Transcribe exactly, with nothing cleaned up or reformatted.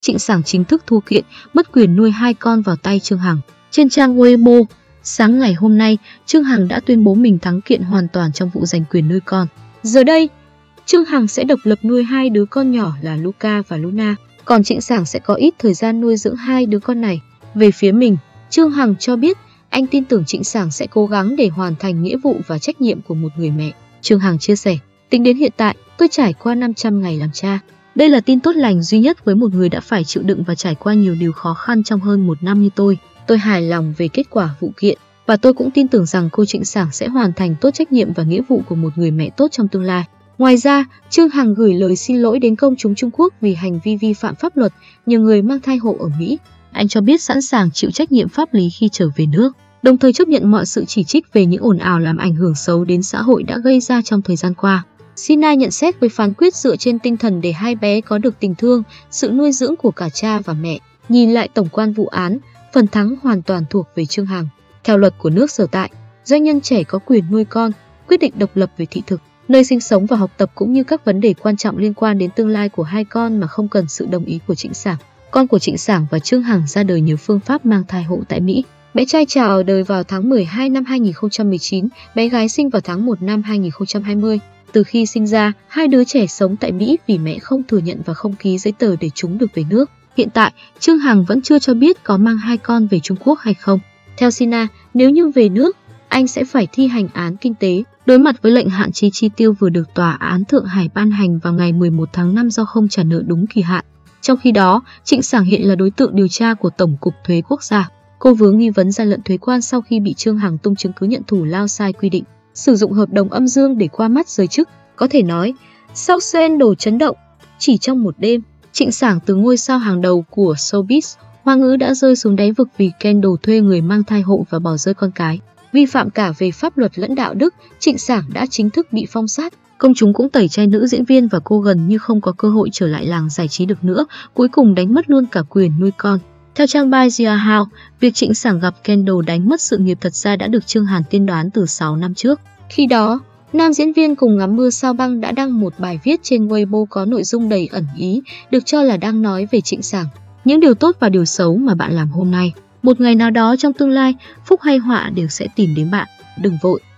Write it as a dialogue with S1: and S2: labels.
S1: Trịnh Sảng chính thức thua kiện, mất quyền nuôi hai con vào tay Trương Hằng. Trên trang Weibo, sáng ngày hôm nay, Trương Hằng đã tuyên bố mình thắng kiện hoàn toàn trong vụ giành quyền nuôi con. Giờ đây, Trương Hằng sẽ độc lập nuôi hai đứa con nhỏ là Luca và Luna, còn Trịnh Sảng sẽ có ít thời gian nuôi dưỡng hai đứa con này. Về phía mình, Trương Hằng cho biết anh tin tưởng Trịnh Sảng sẽ cố gắng để hoàn thành nghĩa vụ và trách nhiệm của một người mẹ. Trương Hằng chia sẻ, tính đến hiện tại, tôi trải qua năm trăm ngày làm cha. Đây là tin tốt lành duy nhất với một người đã phải chịu đựng và trải qua nhiều điều khó khăn trong hơn một năm như tôi. Tôi hài lòng về kết quả vụ kiện và tôi cũng tin tưởng rằng cô Trịnh Sảng sẽ hoàn thành tốt trách nhiệm và nghĩa vụ của một người mẹ tốt trong tương lai. Ngoài ra, Trương Hằng gửi lời xin lỗi đến công chúng Trung Quốc vì hành vi vi phạm pháp luật nhiều người mang thai hộ ở Mỹ. Anh cho biết sẵn sàng chịu trách nhiệm pháp lý khi trở về nước, đồng thời chấp nhận mọi sự chỉ trích về những ồn ào làm ảnh hưởng xấu đến xã hội đã gây ra trong thời gian qua. Sina nhận xét với phán quyết dựa trên tinh thần để hai bé có được tình thương, sự nuôi dưỡng của cả cha và mẹ. Nhìn lại tổng quan vụ án, phần thắng hoàn toàn thuộc về Trương Hằng. Theo luật của nước sở tại, doanh nhân trẻ có quyền nuôi con, quyết định độc lập về thị thực, nơi sinh sống và học tập cũng như các vấn đề quan trọng liên quan đến tương lai của hai con mà không cần sự đồng ý của Trịnh Sảng. Con của Trịnh Sảng và Trương Hằng ra đời nhờ phương pháp mang thai hộ tại Mỹ. Bé trai chào đời vào tháng mười hai năm hai nghìn không trăm mười chín, bé gái sinh vào tháng một năm hai nghìn không trăm hai mươi. Từ khi sinh ra, hai đứa trẻ sống tại Mỹ vì mẹ không thừa nhận và không ký giấy tờ để chúng được về nước. Hiện tại, Trương Hằng vẫn chưa cho biết có mang hai con về Trung Quốc hay không. Theo Sina, nếu như về nước, anh sẽ phải thi hành án kinh tế, đối mặt với lệnh hạn chế chi tiêu vừa được Tòa án Thượng Hải ban hành vào ngày mười một tháng năm do không trả nợ đúng kỳ hạn. Trong khi đó, Trịnh Sảng hiện là đối tượng điều tra của Tổng cục Thuế Quốc gia. Cô vướng nghi vấn gian lận thuế quan sau khi bị Trương Hằng tung chứng cứ nhận thù lao sai quy định, sử dụng hợp đồng âm dương để qua mắt giới chức. Có thể nói, sau scandal chấn động, chỉ trong một đêm, Trịnh Sảng từ ngôi sao hàng đầu của showbiz, Hoa ngữ đã rơi xuống đáy vực vì scandal thuê người mang thai hộ và bỏ rơi con cái. Vi phạm cả về pháp luật lẫn đạo đức, Trịnh Sảng đã chính thức bị phong sát. Công chúng cũng tẩy chay nữ diễn viên và cô gần như không có cơ hội trở lại làng giải trí được nữa, cuối cùng đánh mất luôn cả quyền nuôi con. Theo trang Baizia House, việc Trịnh Sảng gặp scandal đánh mất sự nghiệp thật ra đã được Trương Hàn tiên đoán từ sáu năm trước. Khi đó, nam diễn viên cùng ngắm mưa sao băng đã đăng một bài viết trên Weibo có nội dung đầy ẩn ý, được cho là đang nói về Trịnh Sảng. Những điều tốt và điều xấu mà bạn làm hôm nay, một ngày nào đó trong tương lai, phúc hay họa đều sẽ tìm đến bạn. Đừng vội.